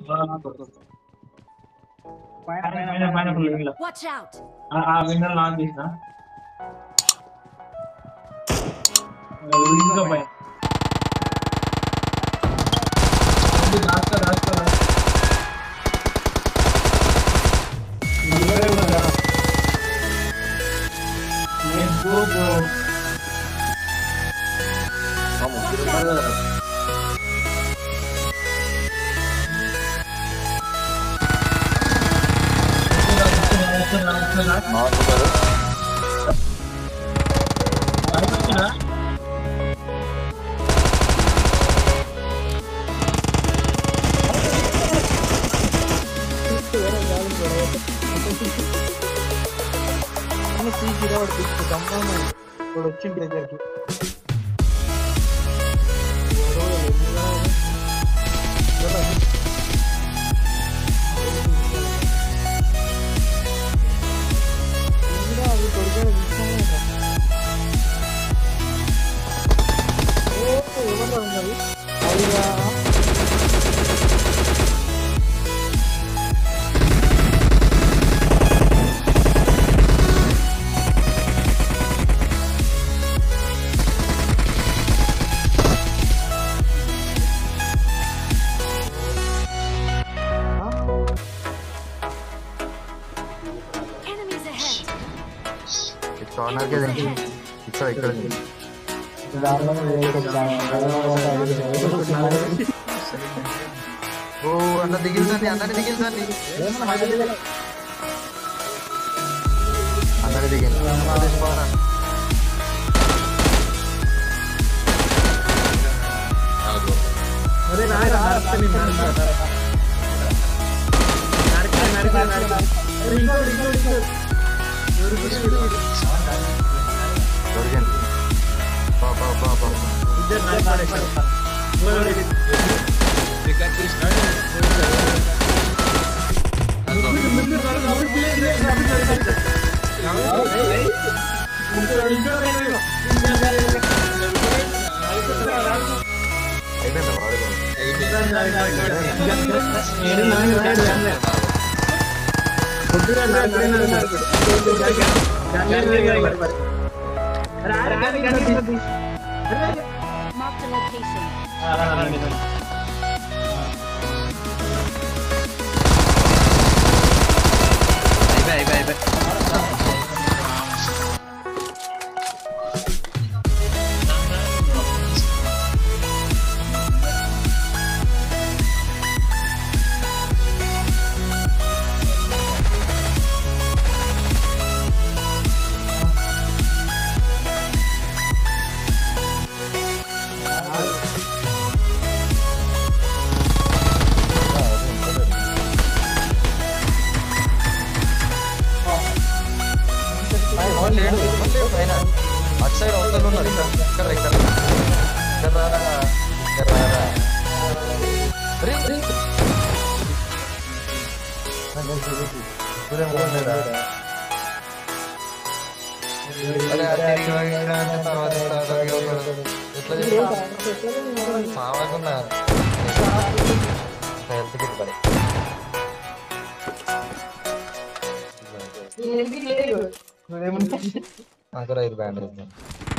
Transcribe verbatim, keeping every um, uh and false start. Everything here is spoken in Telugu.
Watch out. Ah, window lock చేసా. విండో పై. ఇది రాస్తా రాస్తా. Let's go bro. Vamos. వచ్చింది దగ్గరికి కార్నర్ కే దేంటి ఇక్కడ ఇక్కడ ఓ అన్న దిగిల్సండి అందరి దిగిల్సండి అందరి దిగిల్ అరే నా నరకని నరక నరక నరక నరక ఇంకో ఇంకో ఇంకో దొరికింది పా పా పా పా ఇద్దరు నైట్ పడేశారు రికార్డ్ చేస్తాడు Mark the location. Bye bye bye. అటు సైడ్ అవతల ఉన్నారు ఇక్కడ ఇక్కడ ఇక్కడ ఇక్కడ రారా ఇక్కడ రారా తర్వాత ఎట్లా సావకుండా హెల్త్ కిట్ పడే నాకు ఐదు బ్యాండ్